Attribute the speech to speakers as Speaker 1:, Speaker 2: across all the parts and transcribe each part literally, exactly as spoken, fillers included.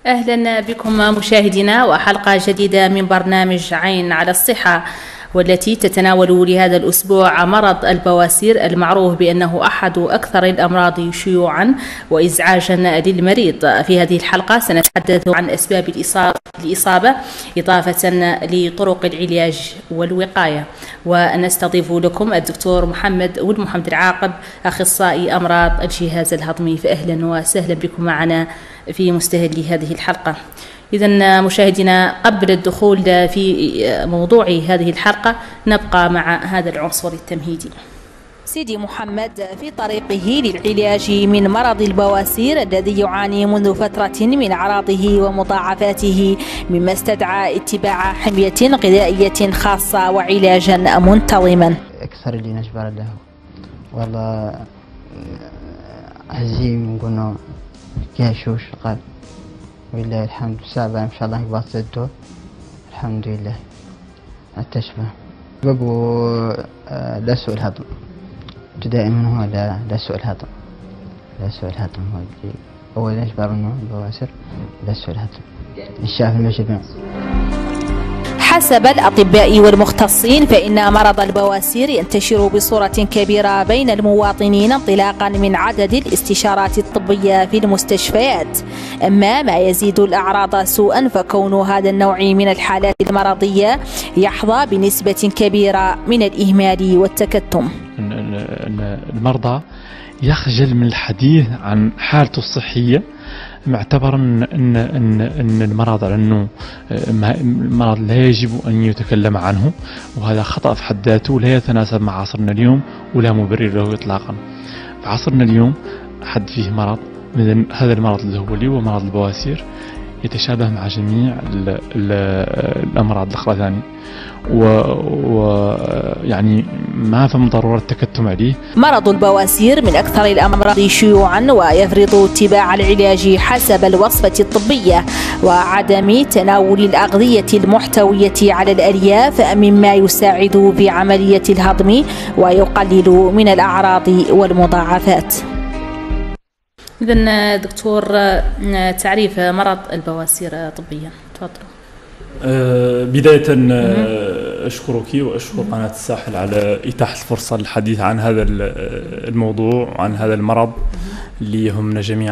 Speaker 1: أهلا بكم مشاهدينا وحلقة جديدة من برنامج عين على الصحة، والتي تتناول لهذا الأسبوع مرض البواسير المعروف بأنه أحد أكثر الأمراض شيوعا وإزعاجا للمريض. في هذه الحلقة سنتحدث عن أسباب الإصابة إضافة لطرق العلاج والوقاية، ونستضيف لكم الدكتور محمد ولد محمد العاقب، أخصائي أمراض الجهاز الهضمي. فأهلا وسهلا بكم معنا في مستهل هذه الحلقة. إذن مشاهدينا، قبل الدخول في موضوع هذه الحلقة نبقى مع هذا العنصر التمهيدي. سيدي محمد، في طريقه للعلاج من مرض البواسير الذي يعاني منذ فترة من أعراضه ومضاعفاته، مما استدعى اتباع حمية غذائية خاصة وعلاجا منتظما.
Speaker 2: أكثر اللي نجبر له والله هزيم نقولنا كاشوش قال ولله الحمد. سابع إن شاء الله يبطلته الحمد لله. التشفى بابو لا سوء الهضم دائما، هو لا لا سوء الهضم لا سوء الهضم هو اللي أول يجبر إنه البواسير لا سوء الهضم. الشافي المجمع.
Speaker 1: حسب الأطباء والمختصين فإن مرض البواسير ينتشر بصورة كبيرة بين المواطنين انطلاقا من عدد الاستشارات الطبية في المستشفيات. أما ما يزيد الأعراض سوءا فكون هذا النوع من الحالات المرضية يحظى بنسبة كبيرة من الإهمال والتكتم.
Speaker 3: المرضى يخجل من الحديث عن حالته الصحية، معتبر ان ان ان, إن المرض على انه المرض لا يجب ان يتكلم عنه، وهذا خطأ في حد ذاته لا يتناسب مع عصرنا اليوم ولا مبرر له اطلاقا. في عصرنا اليوم حد فيه مرض مثل هذا المرض اللي هو اللي هو مرض البواسير يتشابه مع جميع ال ال الامراض الاخرى ثاني، ويعني ما فهم ضرورة التكتم عليه.
Speaker 1: مرض البواسير من أكثر الأمراض شيوعا، ويفرض اتباع العلاج حسب الوصفة الطبية وعدم تناول الأغذية المحتوية على الألياف، مما يساعد في عملية الهضم ويقلل من الأعراض والمضاعفات. إذن دكتور، تعريف مرض البواسير طبيا، تفضل.
Speaker 3: أه بداية أشكرك وأشكر قناة الساحل على إتاحة الفرصة للحديث عن هذا الموضوع وعن هذا المرض اللي يهمنا جميعا،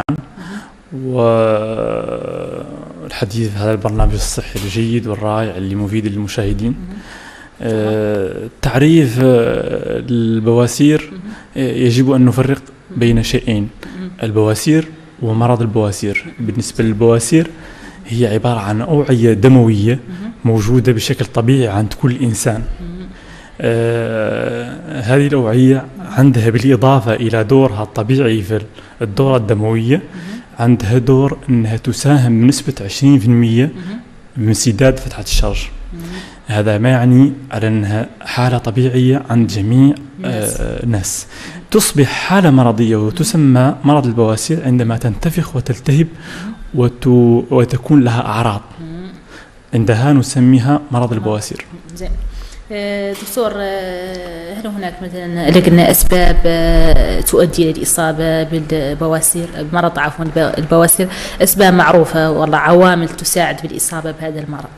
Speaker 3: والحديث في هذا البرنامج الصحي الجيد والرائع اللي مفيد للمشاهدين. أه تعريف البواسير يجب أن نفرق بين شيئين: البواسير ومرض البواسير. بالنسبة للبواسير هي عبارة عن أوعية دموية موجودة بشكل طبيعي عند كل إنسان. آه هذه الأوعية عندها بالإضافة إلى دورها الطبيعي في الدورة الدموية، عندها دور أنها تساهم بنسبة عشرين بالمئة بانسداد فتحة الشرج. هذا ما يعني على أنها حالة طبيعية عند جميع آه الناس. تصبح حالة مرضية وتسمى مرض البواسير عندما تنتفخ وتلتهب وتكون لها أعراض، عندها نسميها مرض البواسير.
Speaker 1: زين دكتور، هل هناك مثلا لقنا أسباب تؤدي للإصابة بالبواسير بمرض عفوا البواسير، أسباب معروفة والله عوامل تساعد بالإصابة بهذا المرض؟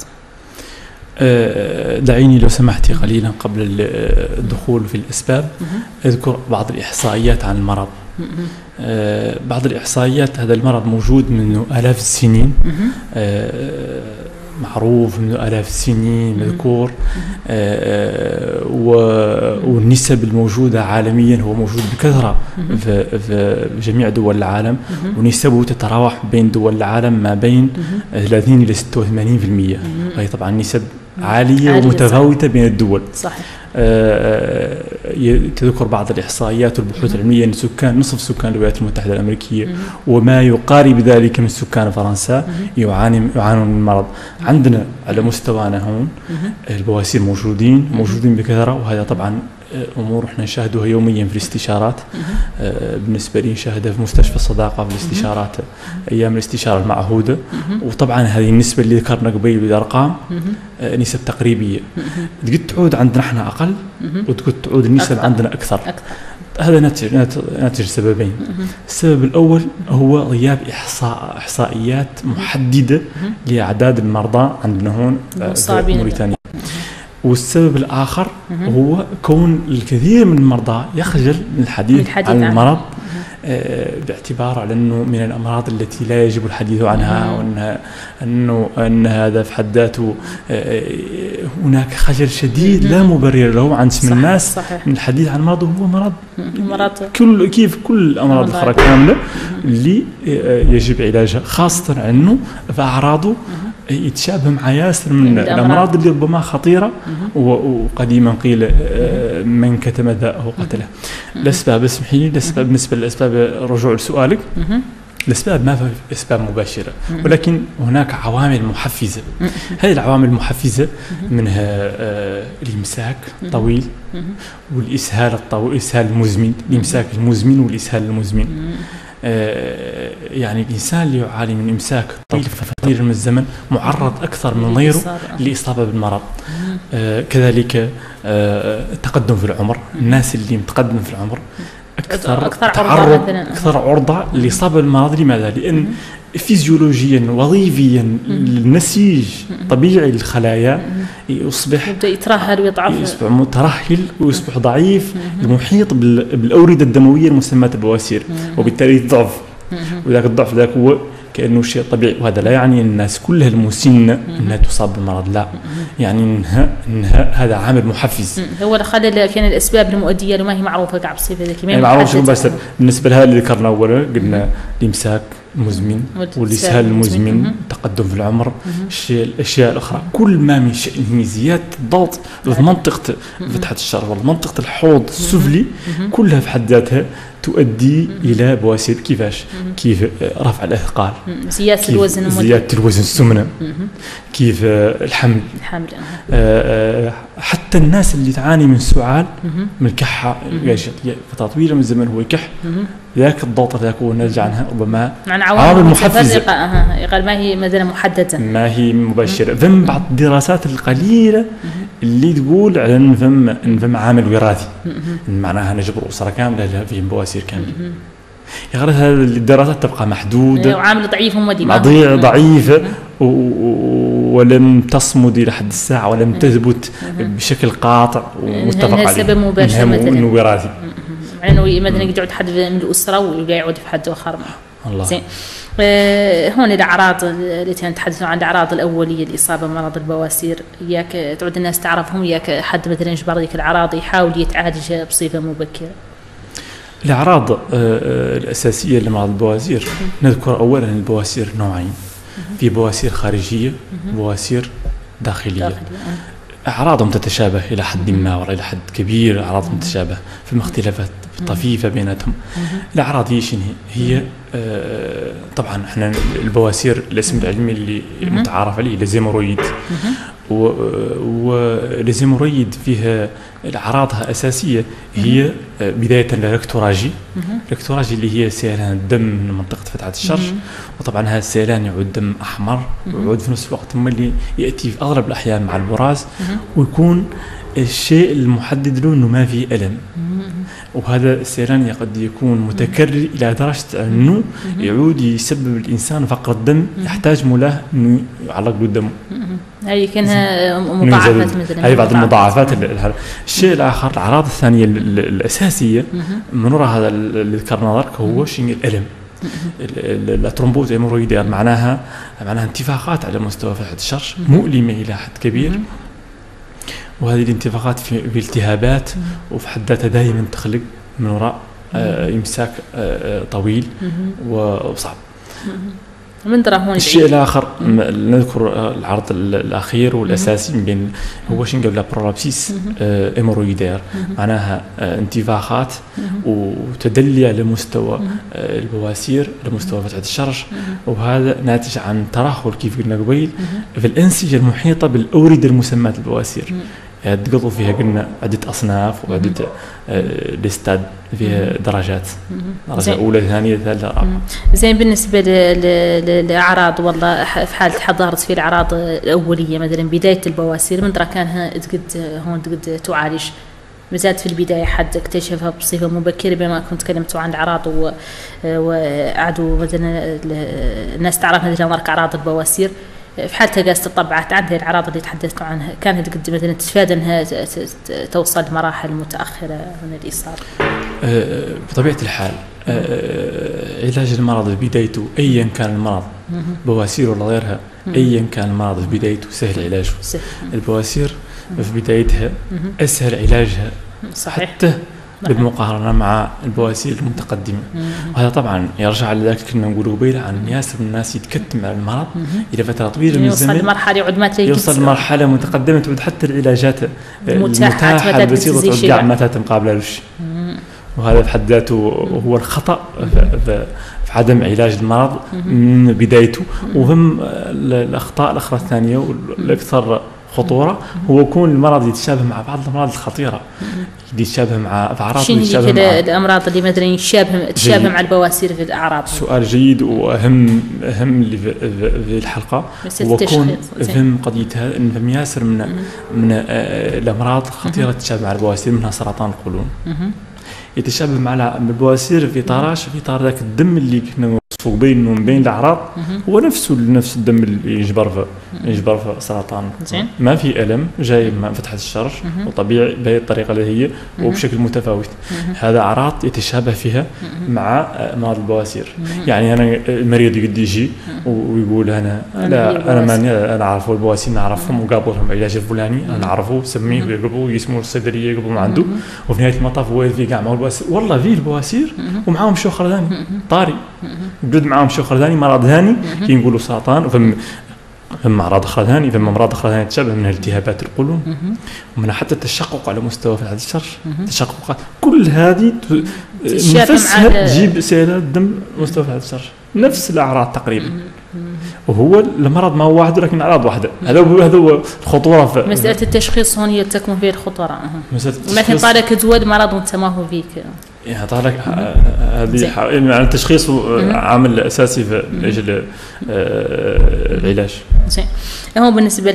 Speaker 3: دعيني لو سمحتي قليلا قبل الدخول في الأسباب أذكر بعض الإحصائيات عن المرض. آه بعض الإحصائيات: هذا المرض موجود منذ آلاف السنين، آه معروف منذ آلاف السنين، مذكور، آه والنسب الموجودة عالميا هو موجود بكثرة في, في جميع دول العالم، ونسبه تتراوح بين دول العالم ما بين ثلاثين إلى ستة وثمانين بالمئة. هي طبعا نسب عالية ومتفاوتة بين الدول.
Speaker 1: صحيح.
Speaker 3: آه تذكر بعض الإحصائيات والبحوث العلمية أن سكان نصف سكان الولايات المتحدة الأمريكية وما يقارب ذلك من سكان فرنسا يعاني يعانون من المرض. عندنا على مستوانا هون البواسير موجودين موجودين بكثرة، وهذا طبعا أمور احنا نشاهدوها يوميا في الاستشارات. آه بالنسبة لي نشاهدها في مستشفى الصداقة في الاستشارات أيام الاستشارة المعهودة، وطبعا هذه النسبة اللي ذكرنا قبل بالأرقام آه نسب تقريبية. تقد تعود عندنا احنا أقل وتقد تعود النسب عندنا أكثر. هذا ناتج ناتج سببين. السبب الأول هو غياب إحصاء إحصائيات محددة لأعداد المرضى عندنا هون في موريتانيا. والسبب الآخر هو كون الكثير من المرضى يخجل من الحديث عن المرض باعتباره على أنه من الأمراض التي لا يجب الحديث عنها، وأنها أنه أن هذا في حد ذاته هناك خجل شديد لا مبرر له عند من الناس صحيح. من الحديث عن مرض هو مرض مرض كل كيف كل الأمراض الأخرى كاملة اللي يجب علاجها، خاصة أنه فأعراضه يتشابه مع ياسر من الأمراض اللي ربما خطيرة، وقديما قيل من كتم داءه قتله. الأسباب اسمحي لي الأسباب بالنسبة للأسباب رجوع لسؤالك، الأسباب ما في أسباب مباشرة، ولكن هناك عوامل محفزة. هذه العوامل المحفزة منها الإمساك طويل والإسهال الطويل، الإسهال المزمن، الإمساك المزمن والإسهال المزمن. آه يعني الإنسان اللي يعاني من إمساك طويل فترة من الزمن معرض أكثر من غيره للإصابة بالمرض. آه كذلك آه التقدم في العمر، الناس اللي متقدم في العمر أكثر أكثر تعرض أكثر عرضة للإصابة بالمرض. لماذا؟ لأن فيزيولوجيا وظيفيا النسيج طبيعي للخلايا يصبح
Speaker 1: يبدأ يترهل ويضعف،
Speaker 3: يصبح مترهل ويصبح ضعيف المحيط بالأوردة الدموية المسماة البواسير، وبالتالي ضعف، وذاك الضعف ذاك هو كأنه شيء طبيعي. وهذا لا يعني أن الناس كلها المسنة أنها تصاب بالمرض، لا، يعني إنها, إنها هذا عامل محفز.
Speaker 1: هو اللي خلى كان الأسباب المؤدية له ما هي معروفة كعب الصفة ذيك،
Speaker 3: ما هي معروفة مباشرة. بالنسبة لهذا اللي ذكرنا أولا قلنا الإمساك المزمن والإسهال المزمن، التقدم في العمر، الشيء الأشياء الأخرى كل ما من شأنه زيادة الضغط في منطقة فتحة الشرج ومنطقة الحوض السفلي، كلها في حد ذاتها تؤدي إلى بواسير. كيفاش؟ كيف رفع الأثقال،
Speaker 1: زيادة الوزن،
Speaker 3: زيادة الوزن، السمنة، كيف الحمل،
Speaker 1: الحمل.
Speaker 3: آه حتى الناس اللي تعاني من سعال، من الكحة فترة طويلة من الزمن هو يكح، ذاك الضغط ذاك هو نرجع عنها ربما
Speaker 1: عوامل محفزة قال ما هي مثلا محددة، ما
Speaker 3: هي مباشرة. فم بعض الدراسات القليلة اللي تقول على ان فم ان فم عامل وراثي، معناها نجبر أسرة كاملة فيهم بواسير كاملة. يا غير هذه الدراسات تبقى محدودة
Speaker 1: وعامل ضعيف ومدي
Speaker 3: ضعيفة ولم تصمد إلى حد الساعة ولم تثبت بشكل قاطع ومتفق عليه
Speaker 1: سبب مباشر مثلا
Speaker 3: إنه وراثي،
Speaker 1: يعني مثلا يقعد حد من الأسرة ولا يعود في حد آخر.
Speaker 3: الله.
Speaker 1: زين. آه هون الأعراض التي نتحدث عن الأعراض الأولية الإصابة بمرض البواسير، إياك تعود الناس تعرفهم، إياك حد مثلا يجبر ذيك الأعراض يحاول يتعالج بصفة مبكرة.
Speaker 3: الأعراض الأساسية لمرض البواسير نذكر أولا البواسير نوعين، في بواسير خارجية وبواسير داخلية. داخلية. أعراضهم تتشابه إلى حد ما ولا إلى حد كبير، أعراضهم تتشابه في اختلافات طفيفة بيناتهم. الأعراض هي شنو هي؟ آه طبعا احنا البواسير الاسم العلمي اللي متعارف عليه الزيمورويد، والزيمورويد فيها أعراضها أساسية هي بداية الركتوراجي، الركتوراجي اللي هي سيلان الدم من منطقة فتحة الشرج، وطبعا هذا السيلان يعود دم أحمر ويعود في نفس الوقت ثم اللي يأتي في أغلب الأحيان مع البراز، ويكون الشيء المحدد له أنه ما فيه ألم. وهذا السيلان قد يكون متكرر إلى درجة أنه يعود يسبب الإنسان فقر الدم يحتاج ملاه أنه يعلق له الدم.
Speaker 1: هذه كانها مضاعفات مثلا،
Speaker 3: هذه بعض المضاعفات. الشيء الآخر الأعراض الثانية الأساسية من وراء هذا اللي ذكرنا ذلك هو شيء الألم. الترومبوز هيمورويدية معناها معناها انتفاخات على مستوى فتحة الشرج مؤلمة إلى حد كبير، وهذه الانتفاخات في التهابات وفي حد ذاتها دائما تخلق من وراء آه إمساك آه طويل وصعب.
Speaker 1: من هون
Speaker 3: الشيء الآخر نذكر العرض الأخير والأساسي من بين هو شنو قبل برولابسيس هيمورويدير، معناها انتفاخات وتدلي على مستوى البواسير على مستوى فتحة الشرج، وهذا ناتج عن ترهل كيف قلنا قبيل في الأنسجة المحيطة بالأوردة المسماة البواسير. تقضوا فيها قلنا عدة أصناف وعدة ليستاد فيها درجات، درجة أولى ثانية ثالثة رابعة.
Speaker 1: زين. بالنسبة للأعراض والله في حالة حضرت في الأعراض الأولية مثلا بداية البواسير من درا كانها تقد هون تقد تعالج مازالت في البداية حد اكتشفها بصفة مبكرة، بما كنت تكلمتوا عن الأعراض وقعدوا مثلا الناس تعرف مثلا مرك أعراض البواسير، في حالتها قاست تطبعت عندها الأعراض اللي تحدثتوا عنها، كانت قد مثلا تتفادى أنها توصل لمراحل متأخرة من الإصابة؟
Speaker 3: بطبيعة الحال علاج المرض في بدايته أيا كان المرض بواسير ولا غيرها، أيا كان المرض في بدايته سهل علاجه. البواسير في بدايتها أسهل علاجها
Speaker 1: صحيح.
Speaker 3: حتى بالمقارنة مع البواسير المتقدمة. وهذا طبعا يرجع لذلك كنا نقولوا قبيله عن ياسر من الناس يتكتم على المرض إلى فترة طويلة من الزمن،
Speaker 1: يوصل لمرحلة يعود ما تلاقي،
Speaker 3: يوصل لمرحلة متقدمة تعود حتى العلاجات المتاحة البسيطة تعود ما تتقابل له شيء. وهذا في حد ذاته هو الخطأ في عدم علاج المرض من بدايته. وهم الأخطاء الأخرى الثانية والأكثر خطورة هو يكون المرض يتشابه مع بعض الأمراض الخطيرة، يتشابه مع أعراض،
Speaker 1: شنو هي الأمراض اللي مثلا يتشابه تشابه مع البواسير في الأعراض؟ سؤال
Speaker 3: جيد وأهم أهم اللي في الحلقة هو يكون فهم قضيتها إن فهم ياسر من من الأمراض الخطيرة تتشابه مع البواسير، منها سرطان القولون يتشابه مع البواسير في طراش في طار ذاك الدم اللي كنا نوصفوا بينه وبين الأعراض هو نفسه نفس الدم اللي يجبر في يجبر في سرطان. ما في ألم جاي من فتحة الشرج وطبيعي بهذه الطريقة اللي هي وبشكل متفاوت. هذا أعراض يتشابه فيها مع مرض البواسير. يعني أنا المريض يقد يجي ويقول أنا لا أنا ماني أنا أعرفه البواسير نعرفهم وقابلهم علاج الفلاني أنا أعرفه سميه ويقبلوا يسموا الصيدلية يقبلوا ما عنده، وفي نهاية المطاف هو في قاع معه البواسير. والله فيه البواسير ومعاهم شوخر ثاني طاري بجد معاهم شوخر ثاني مرض ثاني كي نقولوا سرطان، وفم فما أعراض أخرى ثانية، فما أمراض أخرى ثانية تشابه منها التهابات القولون ومنها حتى التشقق على مستوى فتحة الشرج، تشققات كل هذه نفسها تجيب سيلات دم مستوى فتحة الشرج، نفس الأعراض تقريبا. وهو المرض ما هو واحد لكن أعراض واحدة. هذا هو هذا هو الخطورة في
Speaker 1: مسألة التشخيص هون هي تكمن فيه الخطورة. مثلا طالك تزود مرض وأنت ما هو فيك
Speaker 3: يعني طالك هذه يعني التشخيص عامل أساسي في أجل العلاج.
Speaker 1: زين. هو بالنسبة ل...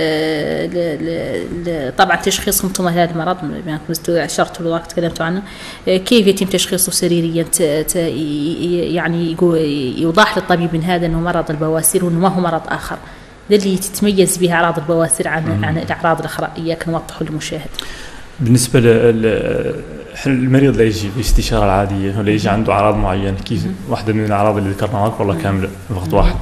Speaker 1: ل... طبعا تشخيص انتم هذا المرض يعني أشرتوا له تكلمتوا عنه، كيف يتم تشخيصه سريريا؟ ت... ت... يعني يوضح للطبيب من هذا أنه مرض البواسير وأنه ما هو مرض آخر، ده اللي تتميز به أعراض البواسير عن عن الأعراض الأخرى، إياك نوضحه للمشاهد.
Speaker 3: بالنسبة للمريض اللي يجي باستشارة العادية ولا يجي عنده أعراض معينة كيف واحدة من الأعراض اللي ذكرناها لك والله كاملة في وقت واحد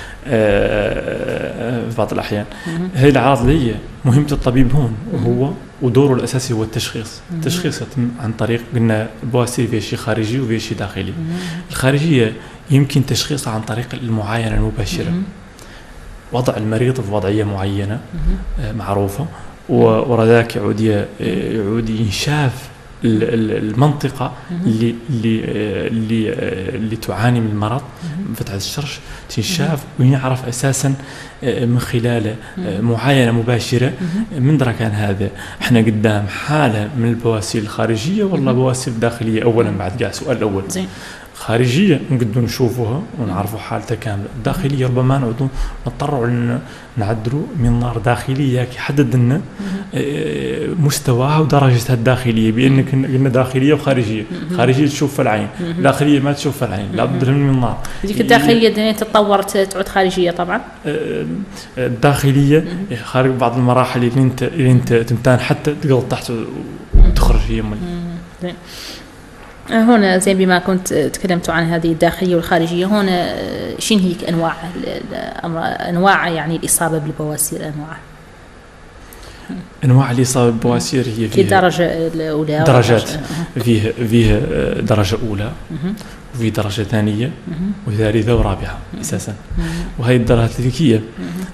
Speaker 3: في بعض الأحيان، هذه الأعراض اللي هي مهمة الطبيب هون وهو ودوره الأساسي هو التشخيص. التشخيص يتم عن طريق قلنا البواسير فيه شيء خارجي وفيه شيء داخلي. الخارجية يمكن تشخيصها عن طريق المعاينة المباشرة، وضع المريض في وضعية معينة معروفة وراء ذاك يعود يعود ينشاف المنطقة اللي اللي اللي اللي تعاني من المرض فتحة الشرج تنشاف ويعرف أساسا من خلال معاينة مباشرة من درا كان هذا احنا قدام حالة من البواسير الخارجية ولا بواسير داخلية. أولا بعد قاع سؤال الأول خارجية نقدر نشوفها ونعرفوا حالتها كاملة. داخلية ربما نعودوا نضطروا نعدلوا من نار داخلية يحدد لنا مستواها ودرجتها الداخلية، بأن قلنا داخلية وخارجية. خارجية تشوف في العين، داخلية ما تشوف في العين، لابد من النار.
Speaker 1: ذيك الداخلية دنيا تتطور تعود خارجية طبعا.
Speaker 3: الداخلية خارج بعض المراحل اللي انت اللي انت تمتان حتى تقل تحت وتخرج هي من.
Speaker 1: هنا زي بما كنت تكلمتوا عن هذه الداخلية والخارجية، هنا شنو هي أنواع أنواع يعني الإصابة بالبواسير؟ أنواع
Speaker 3: أنواع الإصابة بالبواسير هي
Speaker 1: في درجة الأولى
Speaker 3: درجات، فيه فيه درجة أولى وفي درجة ثانية وثالثة ورابعة أساسا. وهذه الدرجات الذكية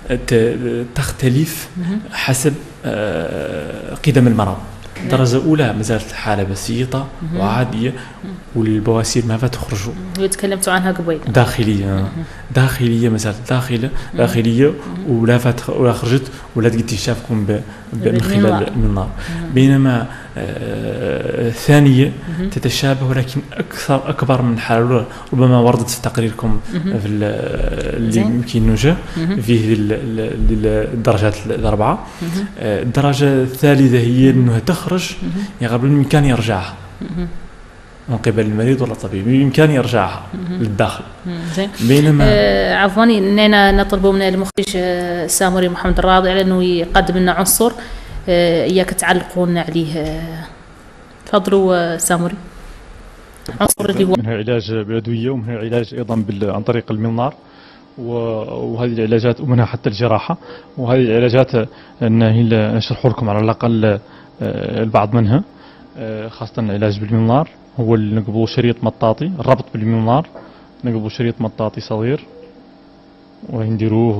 Speaker 3: تختلف حسب قدم المرض. درجة أولى مازالت الحالة بسيطة وعادية والبواسير ما فتخرجوا.
Speaker 1: تكلمتوا عنها قبل.
Speaker 3: داخلية داخلية مازالت داخلة داخلية ولا فتخ ولا خرجت ولا تقدر تشافكم من خلال النار. بينما ثانية تتشابه ولكن أكثر أكبر من حالة ربما وردت في تقريركم في اللي يمكن نوجه فيه الدرجات الأربعة. الدرجة الثالثة هي أنها تخرج يعني قبل الإمكان يرجعها من قبل المريض ولا الطبيب، بإمكانه يرجعها للداخل.
Speaker 1: بينما آه عفوا اننا نطلب من المخرج آه ساموري محمد الراضي على انه يقدم لنا عنصر آه اياك تعلقون عليه. آه تفضلوا آه ساموري.
Speaker 4: عنصر اللي هو منها علاج بالادويه ومنها علاج ايضا عن طريق المنظار، وهذه العلاجات ومنها حتى الجراحه، وهذه العلاجات نشرح لكم على الاقل البعض منها، خاصه العلاج بالمنظار هو اللي نقبضوا شريط مطاطي، الربط بالمنظار نقبضوا شريط مطاطي صغير ونديروه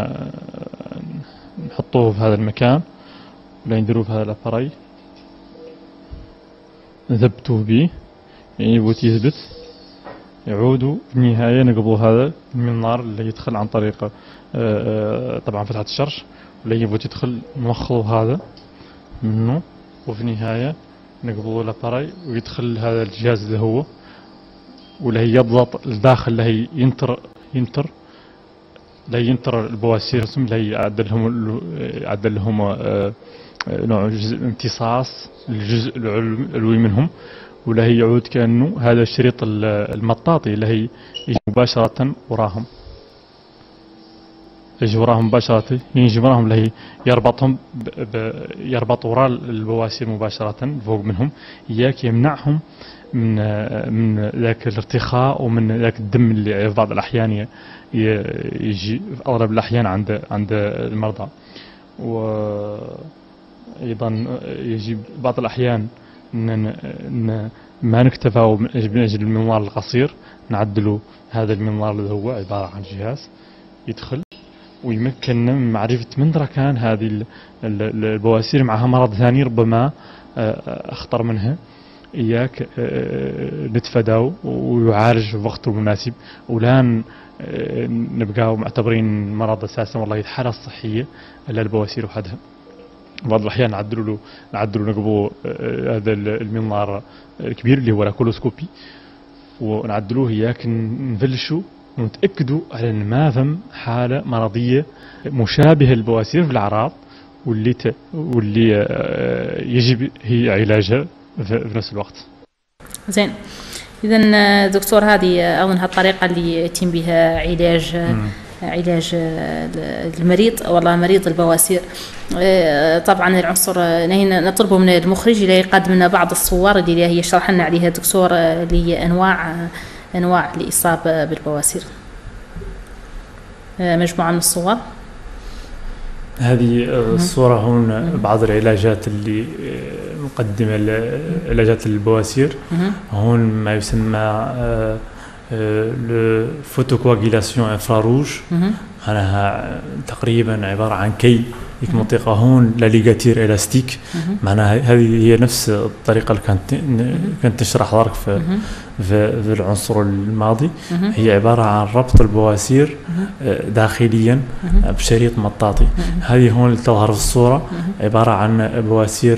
Speaker 4: ونحطوه في هذا المكان ولا نديروه في هذا الاباري نثبتوه به يعني يبغى يثبت، يعودوا في النهاية نقبضوا هذا المنظار اللي يدخل عن طريق طبعا فتحة الشرج، واللي يبغى يدخل نوخذوا هذا منه، وفي النهاية نقبضوا الاباري ويدخل هذا الجهاز اللي هو ولا هي يضغط الداخل اللي هي ينتر ينتر لا ينتر البواسير اللي هي يعدل لهم يعدل لهم نوع جزء امتصاص الجزء العلوي منهم، ولا هي يعود كأنه هذا الشريط المطاطي اللي هي يجي مباشرة وراهم يجي وراهم مباشرة يجي وراهم اللي هي يربطهم يربط وراء البواسير مباشرة فوق منهم، إياك يمنعهم من من ذاك الارتخاء ومن ذاك الدم اللي في بعض الأحيان يجي في أغلب الأحيان عند عند المرضى. وأيضا يجي بعض الأحيان إن ما نكتفى من أجل المنظار القصير نعدلوا هذا المنظار اللي هو عبارة عن جهاز يدخل ويمكننا من معرفة من ركان هذه البواسير معها مرض ثاني ربما أخطر منها، إياك نتفاداه ويعالج في وقته المناسب، ولا نبقى معتبرين مرض أساسا والله الحالة الصحية إلا البواسير وحدها. بعض الأحيان نعدلوا له نعدلوا نقبوا هذا المنظار الكبير اللي هو الكولوسكوبي ونعدلوه، إياك نفلشوا ونتأكدوا على أن ما ثم حالة مرضية مشابهة للبواسير في الأعراض واللي ت... واللي يجب هي علاجها في نفس الوقت.
Speaker 1: زين، إذا دكتور هذه أظن هالطريقة اللي يتم بها علاج م. علاج المريض والله مريض البواسير. طبعا العنصر نطلبه من المخرج اللي يقدم لنا بعض الصور اللي هي شرح لنا عليها الدكتور اللي هي انواع انواع الاصابه بالبواسير. مجموعه من الصور.
Speaker 3: هذه الصورة هون بعض العلاجات اللي مقدمة لعلاجات البواسير. هون ما يسمى الفوتوكواغيلاسيون انفراروج، معناها تقريبا عبارة عن كي ديك المنطقة هون لا ليغاتير إلاستيك، معناها هذه هي نفس الطريقة اللي كانت كانت تشرح لك في, في في العنصر الماضي. هي عبارة عن ربط البواسير داخليا بشريط مطاطي. هذه هون اللي تظهر في الصورة عبارة عن بواسير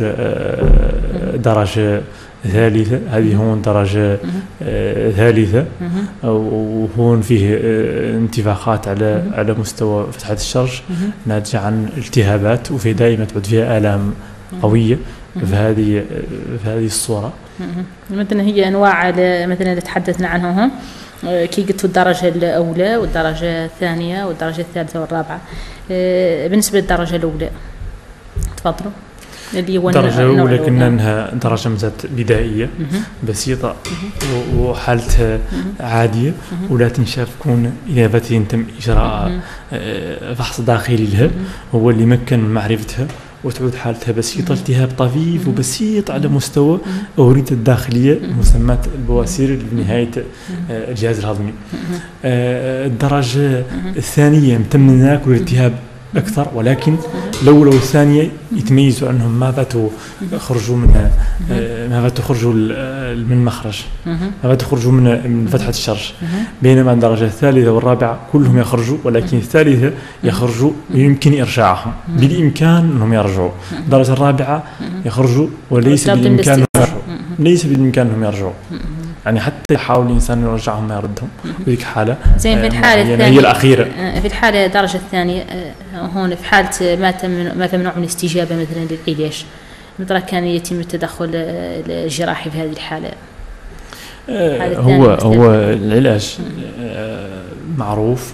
Speaker 3: درجة ثالثة، هذه هون درجة آه ثالثة، وهون فيه آه انتفاخات على على مستوى فتحة الشرج ناتجة عن التهابات، وفي دائما تعود فيها آلام قوية في هذه في هذه الصورة.
Speaker 1: مثلا هي أنواع مثلا اللي تحدثنا عنها هون كي قلت الدرجة الأولى والدرجة الثانية والدرجة الثالثة والرابعة. آه بالنسبة للدرجة الأولى تفضلوا.
Speaker 3: الدرجة الأولى كنا أنها درجة مزات بدائية بسيطة وحالتها عادية، ولا تنشاف تكون إذا بات يتم إجراء فحص داخلي لها هو اللي يمكن من معرفتها، وتعود حالتها بسيطة التهاب طفيف وبسيط على مستوى أوردة الداخلية مسمى البواسير بنهاية الجهاز الهضمي. الدرجة الثانية تم هناك الالتهاب أكثر، ولكن الأولى والثانية يتميزوا أنهم ما باتوا خرجوا من ما باتوا خرجوا من المخرج، ما باتوا خرجوا من من فتحة الشرج، بينما الدرجة الثالثة والرابعة كلهم يخرجوا، ولكن الثالثة يخرجوا يمكن إرجاعهم، بالإمكان أنهم يرجعوا. الدرجة الرابعة يخرجوا وليس بالإمكان أنهم يرجعوا، ليس بالإمكان أنهم يرجعوا، يعني حتى يحاول الإنسان يرجعهم ما يردهم. بذيك حالة
Speaker 1: زين في الحالة
Speaker 3: يعني
Speaker 1: الثانية
Speaker 3: هي الأخيرة.
Speaker 1: في الحالة الدرجة الثانية هون في حالة ما تم ما تمنع من الاستجابة مثلا للعلاج، متى كان يتم التدخل الجراحي في هذه الحالة؟
Speaker 3: هو هو العلاج معروف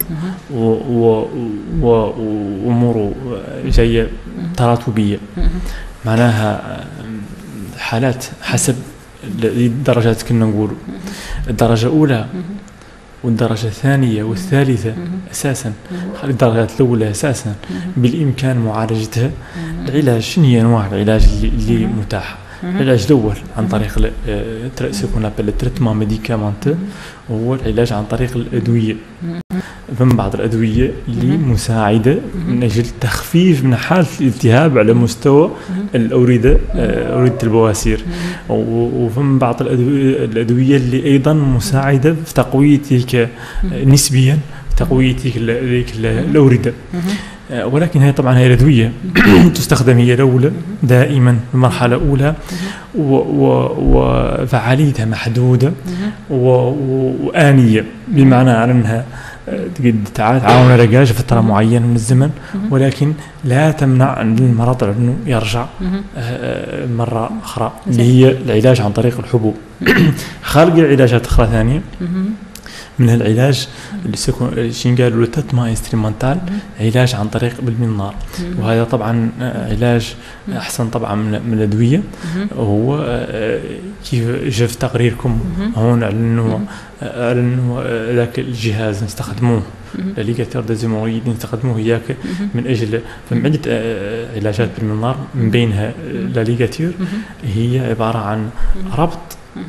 Speaker 3: وأموره جاية تراتبية، معناها حالات حسب الدرجات كنا نقول الدرجة الأولى والدرجة الثانية والثالثة أساسا. الدرجات الأولى أساسا بالإمكان معالجتها. العلاج شنو هي أنواع العلاج اللي, اللي متاحة؟ العلاج الأول عن طريق سيكون أبل التريتمون ميديكامونتو، وهو العلاج عن طريق الأدوية. من بعض الأدوية اللي مساعدة من أجل تخفيف من حالة الالتهاب على مستوى الأوردة أوردة البواسير، ومن بعض الأدوية اللي أيضا مساعدة في تقويتك نسبيا تقويتك الأوردة. ولكن هي طبعا هي الأدوية تستخدم هي الأولى دائما في المرحلة الأولى، وفعاليتها محدودة وآنية، بمعنى أنها تقد تعاون الرجاج فترة معينة من الزمن، ولكن لا تمنع أن المرض أنه يرجع مرة أخرى، اللي هي العلاج عن طريق الحبوب. خارج العلاجات أخرى ثانية من العلاج اللي سيكون شين قالوا التريتمون انسترومنتال، علاج عن طريق بالمنظار، وهذا طبعا علاج احسن طبعا من الادويه. وهو كيف جاء في تقريركم هون على انه على انه ذاك الجهاز نستخدموه الليغاتور ديزيموريد نستخدموه هياك من اجل عده علاجات بالمنظار، من بينها الليغاتور هي عباره عن ربط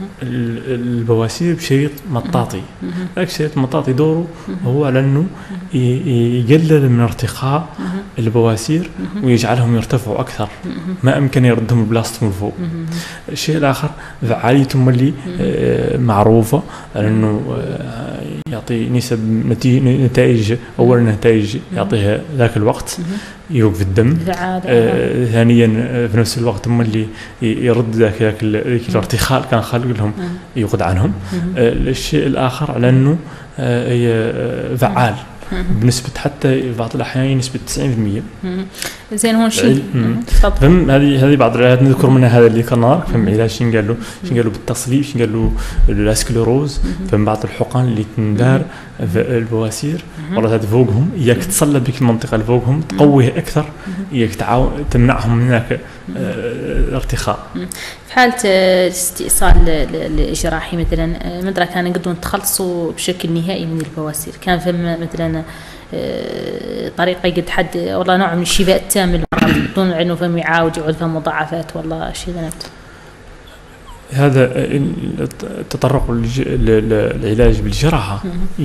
Speaker 3: البواسير بشريط مطاطي. ذاك الشريط المطاطي دوره هو على انه يقلل من ارتقاء البواسير ويجعلهم يرتفعوا اكثر، ما امكن يردهم البلاستيك من فوق. الشيء الاخر فعاليتهم اللي معروفه على انه يعطي نسب نتائج، اولا نتائج يعطيها ذاك الوقت يوقف الدم، آه ثانيا في نفس الوقت هم اللي يرد ذاك ذاك الارتخاء كان خالق لهم يقض عنهم. آه الشيء الاخر على انه آه فعال بنسبة حتى في بعض الأحيان نسبة تسعين بالمئة.
Speaker 1: زين هون شيء
Speaker 3: فهم هذه هذه بعض العلاجات نذكر منها هذا اللي ذكرناه. فهم علاج شين قالوا شين قالوا بالتصليب، شين قالوا الاسكليروز، فهم بعض الحقن اللي تندار في البواسير والله هذا فوقهم إياك تصلب بك المنطقة اللي فوقهم تقويها أكثر، إياك تعاون تمنعهم من ذاك الارتخاء.
Speaker 1: في حالة استئصال الجراحي مثلا مدرى كان يقدرون تخلصوا بشكل نهائي من البواسير، كان فهم مثلا طريقة يقد حد والله نوع من الشفاء التام للمرض بدون انه فهم يعاود يعود فهم مضاعفات والله شيء ذنبت.
Speaker 3: هذا التطرق للعلاج بالجراحة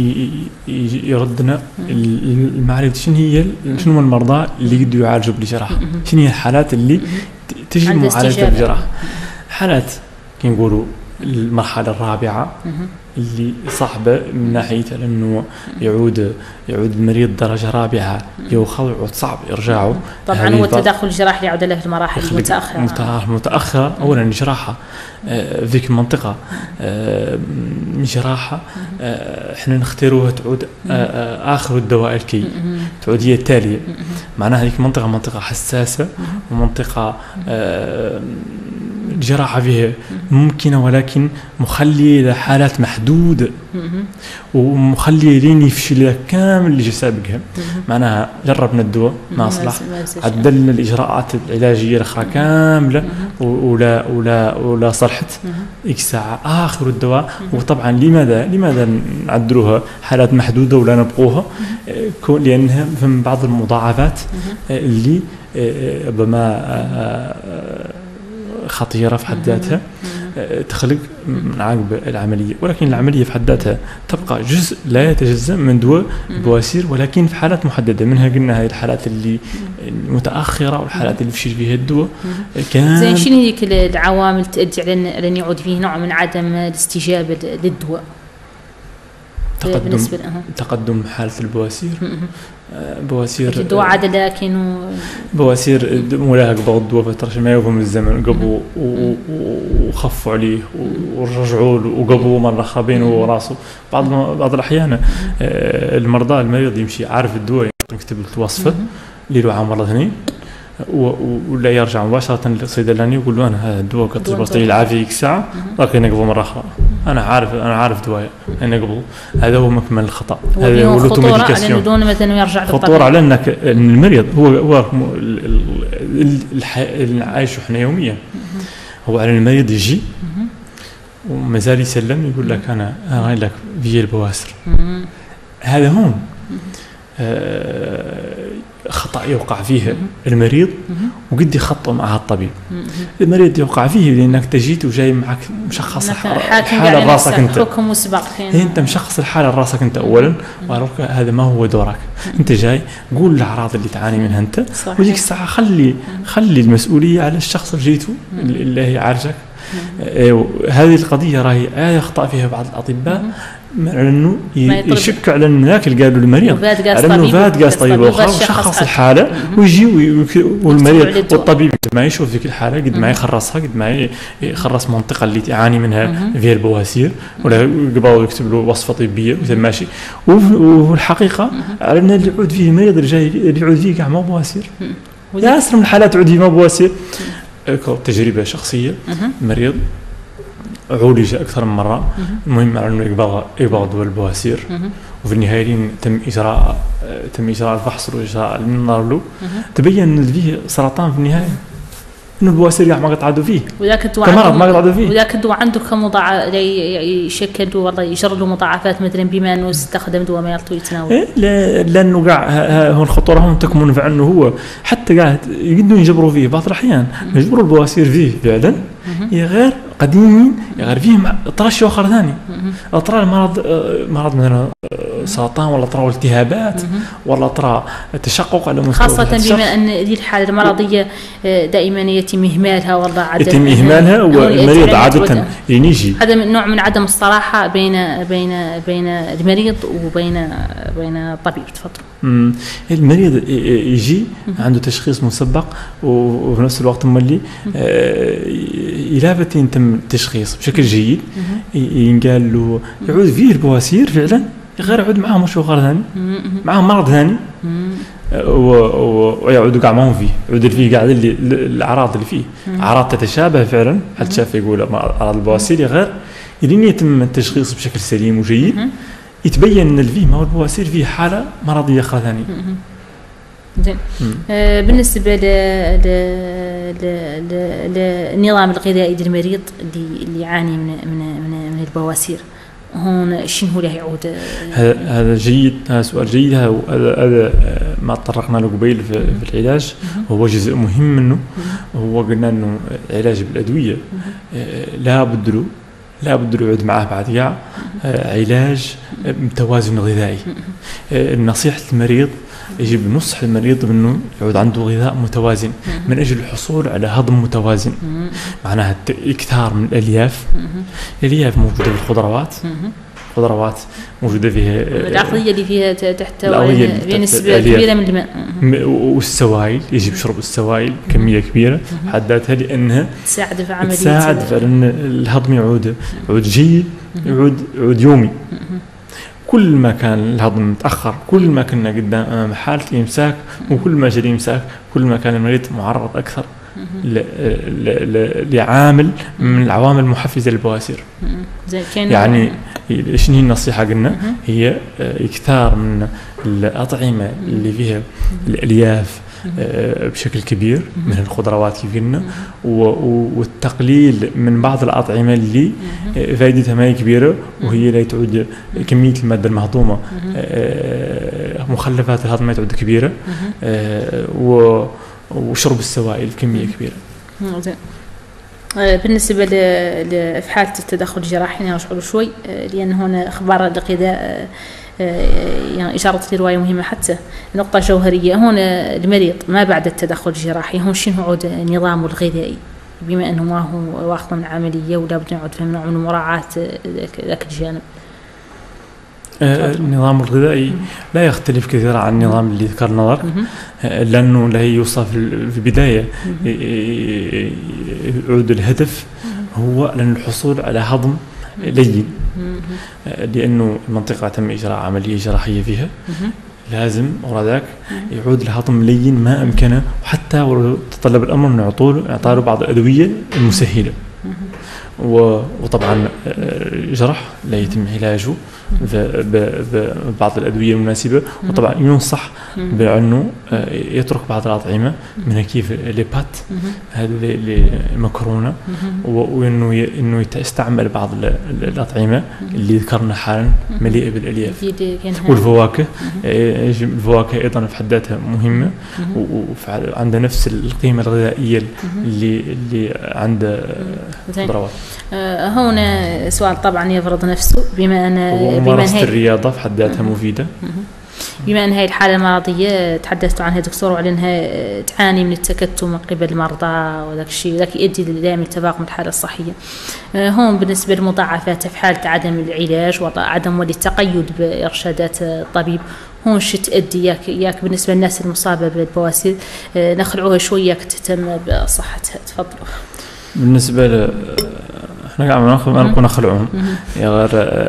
Speaker 3: يردنا المعرفة شنو هي شنو المرضى اللي يقدروا يعالجوا بالجراحة، شنو هي الحالات اللي تجي معالجة بالجراحة. حالات كي نقولوا المرحلة الرابعة اللي صعبة من ناحية لأنه يعود يعود المريض درجة رابعة يوخر صعب إرجاعه.
Speaker 1: طبعا هو التدخل الجراحي يعود له في المراحل المتأخرة.
Speaker 3: متأخرة أولا الجراحة في ذيك المنطقة جراحة احنا نختاروها تعود آخر الدواء الكي تعود هي التالية، معناها هذيك المنطقة منطقة حساسة ومنطقة الجراحة فيها ممكنة ولكن مخلية لحالات محدودة ومخلية لين يفشل كامل اللي سابقها. معناها جربنا الدواء ما أصلح، عدلنا الإجراءات العلاجية الأخرى كاملة ولا ولا ولا صلحت إيك ساعة آخر الدواء. وطبعا لماذا لماذا نعدلوها حالات محدودة ولا نبقوها؟ لأنها من بعض المضاعفات اللي ربما خطيرة في حد ذاتها، تخلق من عقب العملية، ولكن العملية في حد ذاتها تبقى جزء لا يتجزأ من دواء البواسير، ولكن في حالات محددة، منها قلنا هاي الحالات اللي متأخرة والحالات اللي بشير فيها الدواء. كان
Speaker 1: زين شنو هيك العوامل تؤدي على أن يعود فيه نوع من عدم الاستجابة للدواء؟
Speaker 3: تقدم تقدم حالة البواسير. بواسير
Speaker 1: الدواء عادة لكن
Speaker 3: بواسير ملاحق بعض الدواء فترة ما يوفهم الزمن قبوا وخفوا عليه ورجعوا له وقبوا مرة خابينه وراسه. بعض بعض الأحيان المرضى المريض يمشي عارف الدواء يكتب الوصفة له عام مرة ثانية ولا يرجع مباشرة للصيدلاني ويقول له أنا هذا الدواء كتب بسطي العافية ساعة لكن يقبل مرة أخرى. أنا عارف أنا عارف دواء أنا قبل. هذا هو مكمن الخطأ.
Speaker 1: هذا هو خطورة على دون مثلا يرجع للطبيب.
Speaker 3: خطورة على أنك المريض هو هو اللي عايشه إحنا يوميا. هو على المريض يجي ومازال يسلم يقول لك أنا أنا لك في البواسر. هذا هون خطأ يوقع فيه المريض وقد يخطئ معها الطبيب. المريض يوقع فيه لأنك تجيت وجاي معك مشخص الحالة لراسك أنت.
Speaker 1: حكم مسبق.
Speaker 3: أنت مشخص الحالة لراسك أنت أولا، وعرفك هذا ما هو دورك. أنت جاي قول الأعراض اللي تعاني منها أنت، وديك الساعة خلي خلي المسؤولية على الشخص اللي جيته اللي يعالجك. هذه القضية راهي يخطأ فيها بعض الأطباء على انه يشك على ان ذاك اللي قالوا للمريض على انه فات قاس طبيب اخر وشخص الحاله ويجي والمريض والطبيب قد ما يشوف ذيك الحاله قد ما يخرصها قد ما يخرص منطقه اللي تعاني منها فيها البواسير ولا قبل يكتب له وصفه طبيه وزي ماشي. والحقيقه على ان اللي يعود فيه المريض اللي جاي اللي يعود فيه كاع ما بواسير. ياسر من الحالات تعود فيه ما بواسير. تجربه شخصيه مريض عولج أكثر من مرة، المهم على أنه يقبض يقبض دواء البواسير، وفي النهاية تم إجراء تم إجراء الفحص وإجراء المنظار له، تبين أن فيه سرطان في النهاية، إنه البواسير يعني ما قطعوا فيه.
Speaker 1: وذاك الدواء
Speaker 3: كمرض ما قطعوا فيه.
Speaker 1: وذاك الدواء عنده كمضاعف يشكل والله يجر له مضاعفات مثلا بما أنه استخدم دواء ما يرتوي يتناول.
Speaker 3: إيه لأنه قاع هون الخطورة هون تكمن في أنه هو حتى قاعد يقدروا يجبروا فيه بعض الأحيان يجبروا البواسير فيه فعلا يا غير قديمين غير فيهم اطراء شيء اخر ثاني، اطراء المرض مرض مثلا سرطان ولا اطراء التهابات ولا اطراء تشقق على مستوى
Speaker 1: خاصة بما ان هذه الحالة المرضية دائما يتم اهمالها والله عدم
Speaker 3: يتم اهمالها والمريض عادة يجي
Speaker 1: هذا نوع من عدم الصراحة بين بين بين المريض وبين بين الطبيب. تفضل.
Speaker 3: المريض يجي عنده تشخيص مسبق وفي نفس الوقت مولي إلى يتم التشخيص بشكل جيد ينقال له يعود فيه البواسير فعلا غير يعود معاه مش غير ثاني معاه مرض ثاني ويعودوا قاع معهم فيه يعود فيه قاعد اللي الأعراض اللي فيه أعراض تتشابه فعلا حتى شاف يقول أعراض البواسير غير لين يتم التشخيص بشكل سليم وجيد يتبين ان الفيه ما هو البواسير فيه حاله مرضيه اخرى ثانيه.
Speaker 1: زين. آه بالنسبه ل للنظام الغذائي للمريض اللي اللي يعاني من من من, من البواسير هون شنو له يعود؟
Speaker 3: هذا جيد، هذا سؤال جيد. هذا هذا ما تطرقنا له قبيل في, في العلاج وهو جزء مهم منه. هو قلنا انه العلاج بالادويه لا بد له لا بد يعود معه بعد كاع علاج متوازن غذائي. نصيحة المريض يجب نصح المريض بأنه يعود عنده غذاء متوازن من أجل الحصول على هضم متوازن. معناها إكثار من الألياف. الألياف موجودة في الخضروات، خضروات موجودة فيها
Speaker 1: الأغذية اللي فيها تحتوي بنسبة كبيرة من الماء
Speaker 3: والسوائل. يجب شرب السوائل كمية كبيرة حد ذاتها لأنها
Speaker 1: تساعد في عملية
Speaker 3: تساعد في أن الهضم يعود يعود جيد يعود يعود يومي. كل ما كان الهضم متأخر كل ما كنا قدام أمام حالة الإمساك، وكل ما جاء الإمساك كل ما كان المريض معرض أكثر لعامل من العوامل المحفزة للبواسير. يعني شنو هي النصيحة قلنا؟ هي إكثار من الأطعمة اللي فيها الألياف بشكل كبير من الخضروات كيف قلنا، والتقليل من بعض الأطعمة اللي فائدتها ما هي كبيرة وهي لا تعود كمية المادة المهضومة مخلفات الهضم ما تعود كبيرة، وشرب السوائل بكمية كبيرة.
Speaker 1: زين. بالنسبة في حالة التدخل الجراحي نرجع له شوي، لأن هنا أخبار الغذاء يعني إشارة لرواية مهمة، حتى نقطة جوهرية هنا المريض ما بعد التدخل الجراحي هون شنو عود نظامه الغذائي، بما أنه ما هو واخذ من عملية ولا بد نعود فهم نوع من مراعاة ذاك الجانب.
Speaker 3: النظام الغذائي لا يختلف كثيرا عن النظام اللي ذكرنا ذاك، لأنه لا يوصف في البداية يعود الهدف هو لأن الحصول على هضم لين، لأنه المنطقة تم إجراء عملية جراحية فيها لازم وراء يعود الهضم لين ما أمكنه، وحتى ولو تطلب الأمر أن يعطوله يعطاله بعض الأدوية المسهلة. وطبعا جرح لا يتم علاجه ببعض الأدوية المناسبة، وطبعا ينصح بأنه يترك بعض الأطعمة من كيف ليبات هذه المكرونة، وأنه إنه يستعمل بعض الأطعمة اللي ذكرنا حالا مليئة بالألياف والفواكه. الفواكه أيضا في حد ذاتها مهمة وعندها نفس القيمة الغذائية اللي اللي عند الخضروات.
Speaker 1: هنا سؤال طبعا يفرض نفسه، بما أن
Speaker 3: ممارسة الرياضة في حد ذاتها مفيدة.
Speaker 1: بما أن هاي الحالة المرضية تحدثت عنها دكتور، وعلى أنها تعاني من التكتم من قبل المرضى وذاك الشيء، ذاك يؤدي لدائما تفاقم الحالة الصحية. هون بالنسبة للمضاعفات في حالة عدم العلاج وعدم التقيد بإرشادات الطبيب، هون شو تؤدي ياك ياك بالنسبة للناس المصابة بالبواسير نخلعوها شوية ياك تهتم بصحتها. تفضلوا.
Speaker 3: بالنسبة ل احنا قاعد ناخذ ما نكون نخلعهم، يا غير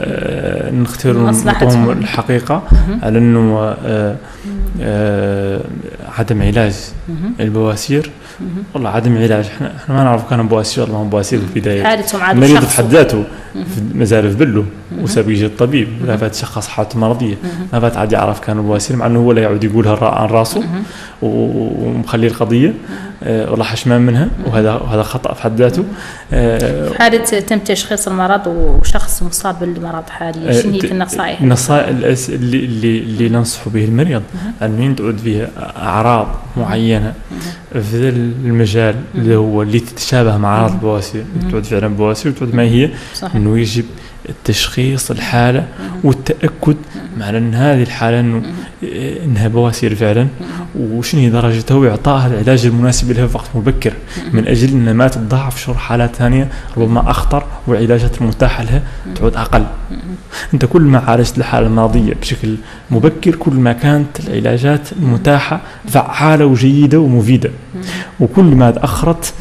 Speaker 3: نختار نعطوهم الحقيقة على انه آه آه عدم علاج البواسير. والله عدم علاج احنا احنا ما نعرف كان بواسير والله بواسير في البداية، المريض في حد ذاته مازال في بله وساب يجي الطبيب لا فات شخص حالته مرضية، ما فات عاد يعرف كان بواسير، مع انه هو لا يعود يقولها عن راسه ومخلي القضية آه والله حشمان منها، وهذا وهذا خطأ في حد ذاته.
Speaker 1: آه في حالة تم تشخيص المرض وشخص مصاب بالمرض حاليا شنو هي النصائح؟
Speaker 3: النصائح اللي اللي اللي ننصح به المريض أن تعود فيها أعراض معينة في المجال اللي هو اللي تتشابه مع أعراض البواسير، تعود فعلا بواسير وتعود ما هي صح. إنه يجب التشخيص الحالة والتأكد مع أن هذه الحالة إنه إنها بواسير فعلا، وشنو هي درجتها، وإعطائها العلاج المناسب لها في وقت مبكر، من أجل أن ما تتضاعف شر حالات ثانية ربما أخطر والعلاجات المتاحة لها تعود أقل. أنت كل ما عالجت الحالة المرضية بشكل مبكر كل ما كانت العلاجات المتاحة فعالة وجيدة ومفيدة، وكل ما تأخرت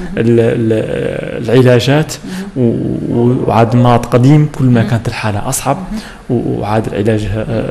Speaker 3: العلاجات وعاد مرض قديم كل ما كانت الحالة أصعب وعاد العلاج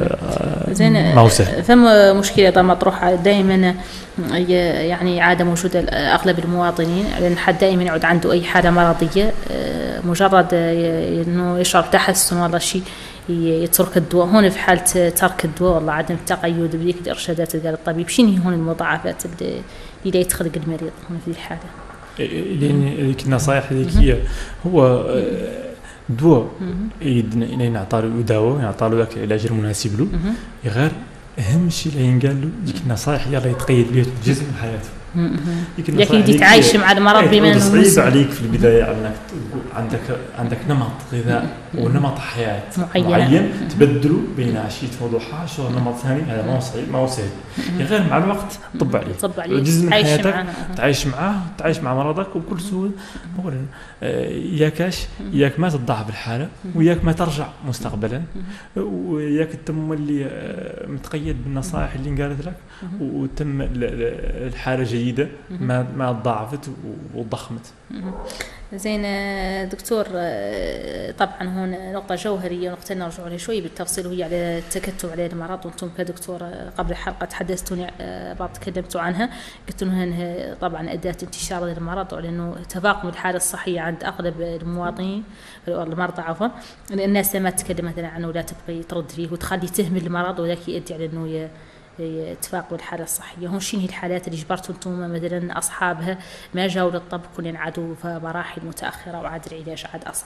Speaker 3: ما هو سهل.
Speaker 1: فما مشكلة مطروحة دائما يعني عادة موجودة أغلب المواطنين، لأن حد دائما يعود عنده أي حالة مرضية مجرد إنه يشعر تحسن والله شيء يترك الدواء. هون في حالة ترك الدواء والله عدم التقيد بذيك الإرشادات اللي قال الطبيب، شنو هي هون المضاعفات اللي اللي يتخلق المريض هون في الحالة؟
Speaker 3: لأن ذيك النصائح ذيك هي هو دواء يدنا نعطى له يداوى نعطى له ذاك العلاج المناسب له، غير أهم شيء اللي ينقال له ديك النصائح يلا يتقيد به جزء من حياته.
Speaker 1: لكن يدي تعايش مع المرض بما
Speaker 3: انه صعيب عليك في البدايه انك عندك عندك نمط غذاء ونمط حياه معين, معين تبدله بين عشيه وضحى شو نمط ثاني، هذا ما هو صعيب ما هو سهل، غير مع الوقت طب عليه
Speaker 1: طب عليه
Speaker 3: جزء من حياتك تعيش معاه تعيش مع مرضك وبكل سهوله. اولا اياكاش اياك ما تضاعف الحاله وياك ما ترجع مستقبلا، وياك تم اللي متقيد بالنصائح اللي انقالت لك وتم الحاله جيدة ما ما تضاعفت وضخمت.
Speaker 1: زين دكتور، طبعا هون نقطة جوهرية ونقطة نرجع لها شوي بالتفصيل وهي على التكتم على المرض، وانتم كدكتور قبل الحلقة تحدثتوا بعض تكلمتوا عنها، قلتوا انها طبعا أداة انتشار المرض ولأنه تفاقم الحالة الصحية عند أغلب المواطنين المرضى عفوا، الناس ما تتكلم مثلا عنه ولا تبقي ترد فيه وتخلي تهمل المرض وذاك يؤدي على انه اتفاق الحالة الصحية. هون شنو هي الحالات اللي جبرتوا انتم مثلا اصحابها ما جاوا للطب كلهم عادوا في مراحل متاخره وعاد العلاج عاد اصعب؟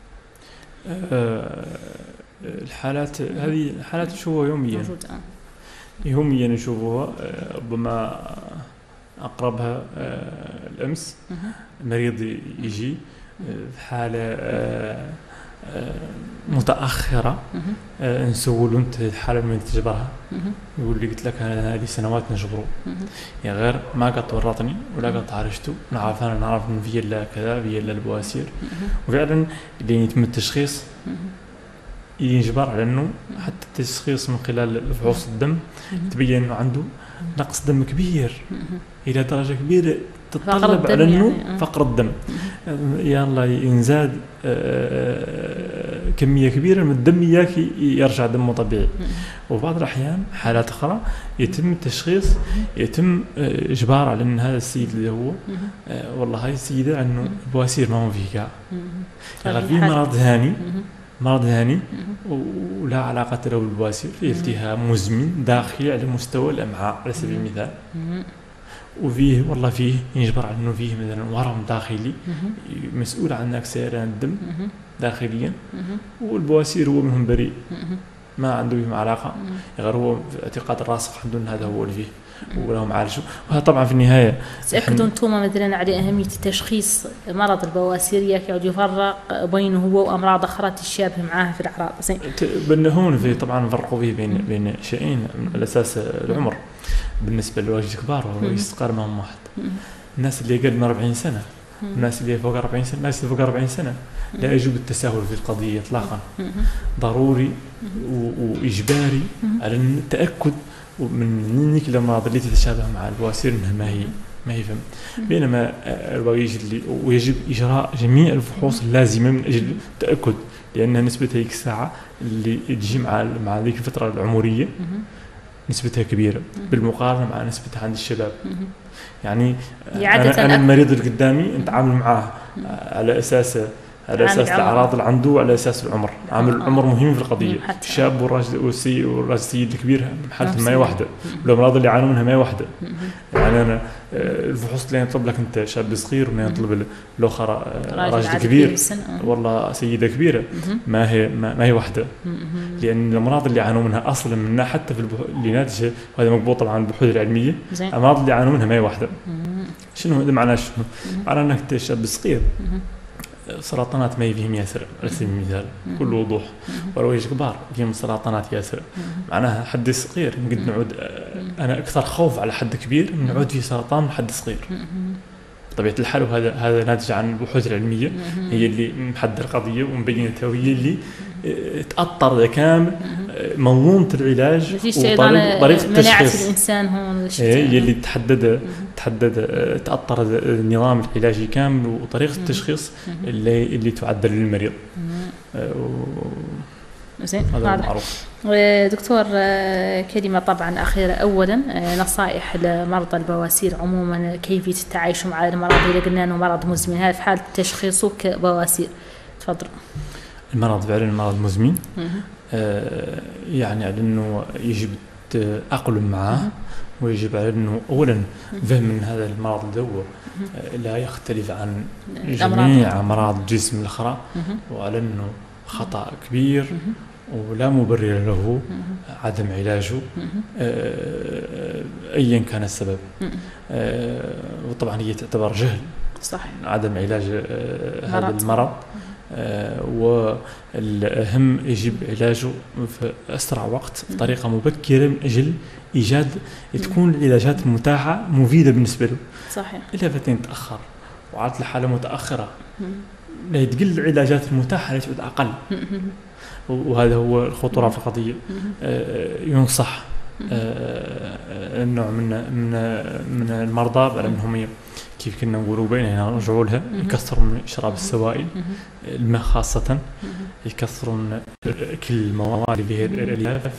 Speaker 3: أه الحالات هذه الحالات نشوفوها يوميا
Speaker 1: موجودة.
Speaker 3: يوميا نشوفوها، ربما أقربها آه الأمس المريض يجي في حالة آه آه متأخرة، آه نسولو أنت الحالة من تجبرها، يقول لي قلت لك أنا هذه سنوات نجبره، يعني غير ما قد ورطني ولا قد عالجته، نعرف أنا نعرف إن في إلا كذا في إلا البواسير، وفعلا اللي يتم التشخيص يجبر على انه حتى التشخيص من خلال فحوص الدم تبين انه عنده نقص دم كبير الى درجه كبيره تتطلب على انه يعني فقر الدم، يلا ينزاد كميه كبيره من الدم اياك يرجع دمه طبيعي. وفي بعض الاحيان حالات اخرى يتم التشخيص يتم اجبار على ان هذا السيد اللي هو والله هاي السيده انه البواسير ما هو فيه كاع، يعني في مرض ثاني مرض هاني ولا علاقة له بالبواسير، في التهاب مزمن داخلي على مستوى الأمعاء على سبيل المثال، وفيه والله فيه يجبر على أنه فيه مثلا ورم داخلي مسؤول عن سيران الدم داخليا، والبواسير هو منهم بريء ما عنده بهم علاقة، غير هو في اعتقاد الراسخ عندهم هذا هو اللي فيه ولهم عالجوا. وهذا طبعا في النهاية
Speaker 1: تأكدوا أنتم مثلا على أهمية تشخيص مرض البواسير يقعد يفرق بينه هو وأمراض أخرى تشابه معاه في الأعراض.
Speaker 3: هون في طبعا فرقوا فيه بين بين شيئين على أساس العمر. بالنسبة للوجه الكبار والوجه الصغار ما هم واحد. الناس اللي قد من أربعين سنة الناس اللي فوق أربعين سنة الناس اللي فوق أربعين سنة لا يجب التساهل في القضية إطلاقا، ضروري وإجباري على التأكد من نيك الأمراض اللي تتشابه مع البواسير انها ما هي ما هي فم. بينما اللي ويجب اجراء جميع الفحوص اللازمه من اجل التاكد، لان نسبه هيك الساعه اللي تجي مع مع ذيك الفتره العمريه نسبتها كبيره بالمقارنه مع نسبتها عند الشباب. يعني انا, أنا المريض اللي قدامي نتعامل معاه على اساس على اساس الاعراض اللي عنده وعلى اساس العمر، عامل العمر مهم في القضيه. الشاب والراجل والسيد والسيد الكبير حالتهم ما هي واحده، والامراض اللي يعانون منها ما هي واحده. يعني انا الفحوص اللي يطلب لك انت شاب صغير وما يطلب الاخر راجل كبير والله سيده كبيره ما هي ما هي واحده، لان الامراض اللي يعانون منها اصلا منها حتى في اللي ناتجه، وهذا مقبوط طبعا البحوث العلميه، الامراض اللي يعانون منها ما هي واحده. شنو هذا معناه؟ شنو معناه؟ انك شاب صغير سرطانات ما فيهم ياسر على سبيل المثال بكل وضوح، والوجه كبار فيهم سرطانات ياسر، معناها حد صغير نقد نعود انا اكثر خوف على حد كبير من نعود في سرطان حد صغير بطبيعه الحال. وهذا هذا ناتج عن البحوث العلميه هي اللي محدده القضيه ومبينتها، وهي اللي تأطر كامل منظومه العلاج وطريقه التشخيص.
Speaker 1: الانسان هون
Speaker 3: هي اللي تحدد تحدد تأطر النظام العلاجي كامل وطريقه التشخيص اللي اللي تعدل للمريض.
Speaker 1: زين
Speaker 3: هذا معروف.
Speaker 1: دكتور كلمة طبعا أخيرة، أولا نصائح لمرضى البواسير عموما كيفية التعايش مع المرض إذا قلنا أنه مرض مزمن، هذا في حال تشخيصه كبواسير. تفضل.
Speaker 3: المرض فعلا مرض مزمن، آه يعني على أنه يجب التأقلم معه، ويجب على أنه أولا فهم من هذا المرض الدور لا يختلف عن جميع أمراض الجسم الأخرى، وعلى أنه خطأ كبير ولا مبرر له عدم علاجه أيا كان السبب. وطبعا هي تعتبر جهل
Speaker 1: صح
Speaker 3: عدم علاج هذا المرض، والأهم يجب علاجه في أسرع وقت بطريقة مبكرة من أجل إيجاد تكون العلاجات المتاحة مفيدة بالنسبة له.
Speaker 1: صحيح.
Speaker 3: إلا فتين تأخر وعادت الحالة متأخرة لا تقل العلاجات المتاحة لا تعود أقل، وهذا هو الخطورة في القضية. ينصح النوع من من من المرضى على أنهم كيف كنا نقولوا بيننا نرجعوا لها يكثروا من شراب السوائل، الماء خاصة، يكثروا من كل المواد اللي هي الألياف،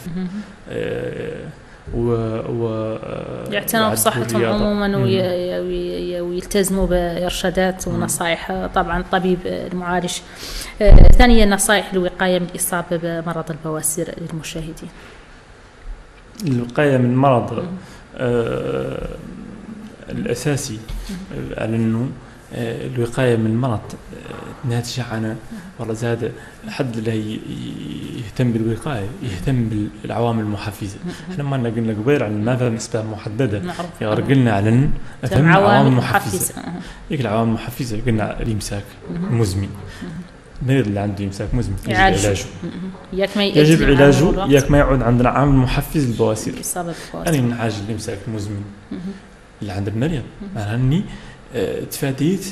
Speaker 3: و, و
Speaker 1: يعتنوا بصحتهم عموما ويلتزموا بإرشادات ونصائح طبعا الطبيب المعالج. آه ثانيا نصائح للوقاية من الإصابة بمرض البواسير للمشاهدين.
Speaker 3: الوقاية من المرض آه الأساسي على أنه الوقاية من المرض ناتجة عن والله زاد حد اللي يهتم بالوقاية يهتم بالعوامل المحفزة. احنا ما قلنا قبيل عن ما فهم أسباب محددة غير قلنا على فهم عوامل محفزة. هيك العوامل المحفزة قلنا الإمساك مزمن، المريض اللي عنده إمساك مزمن يجب علاجه يجب علاجه ياك ما يعود عندنا عامل محفز للبواسير. يعني نعالج الإمساك المزمن اللي عند المريض معناها اني تفاديت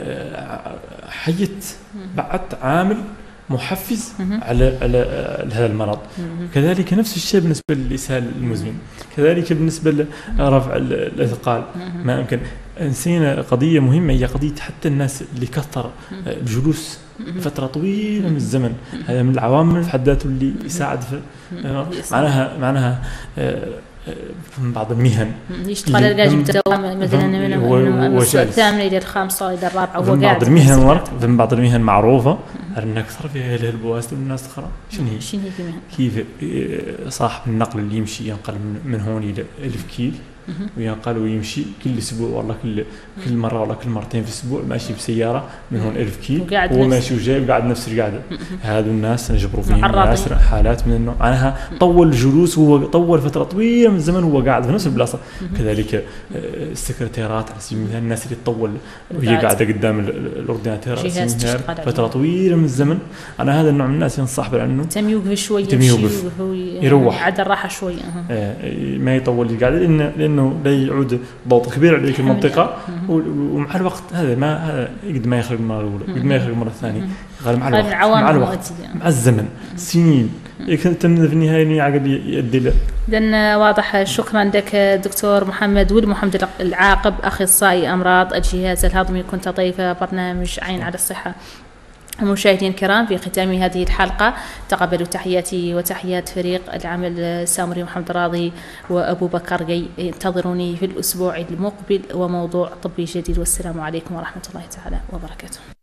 Speaker 3: حيت بعدت عامل محفز على على هذا المرض. كذلك نفس الشيء بالنسبه للاسهال المزمن، كذلك بالنسبه لرفع الاثقال. ما يمكن نسينا قضيه مهمه هي قضيه حتى الناس اللي كثر الجلوس فتره طويله من الزمن، هذا من العوامل في حد ذاته اللي يساعد في معناها معناها من بعض المهن
Speaker 1: يشتغل الرجل بدوام مثلا من الثامنه الى الخامسه الى الرابعه وهو قاعد.
Speaker 3: من بعض المهن ورق من بعض المهن معروفه ان اكثر فيها البواسير والناس اخرى. شنو هي؟
Speaker 1: شنو هي المهن؟
Speaker 3: كيف صاحب النقل اللي يمشي ينقل من هون الى ألف كيل وينقل ويمشي كل اسبوع والله كل كل مره والله كل مرتين في الاسبوع ماشي بسياره من هون ألف كيل وهو ماشي وجاي وقاعد نفس القعده. هذو الناس نجبروا فيهم ناس حالات من النوع معناها طول جلوس وهو طول فتره طويله من الزمن وهو قاعد في نفس البلاصه. كذلك السكرتيرات على سبيل المثال الناس اللي تطول وهي قاعده قدام الاورديناتور على سبيل المثال فتره طويله من الزمن. انا هذا النوع من الناس ينصح بانه
Speaker 1: تم يوقف شوي يمشي
Speaker 3: يروح
Speaker 1: عاد الراحه شوي
Speaker 3: ما يطول القعده لانه لانه لا يعود ضغط كبير عليك المنطقه ومع الوقت هذا ما هذا يقد ما يخرج المره الاولى يقد ما يخرج المره الثانيه غير مع الوقت مع الوقت مع الزمن سنين يكون في النهايه عقد يؤدي له.
Speaker 1: إذن واضح. شكرا لك دكتور محمد ولد محمد العاقب اخصائي امراض الجهاز الهضمي، كنت ضيف برنامج عين على الصحه. مشاهدينا الكرام في ختام هذه الحلقة تقبلوا تحياتي وتحيات فريق العمل سامري محمد راضي وأبو بكر جي. انتظروني في الأسبوع المقبل وموضوع طبي جديد، والسلام عليكم ورحمة الله تعالى وبركاته.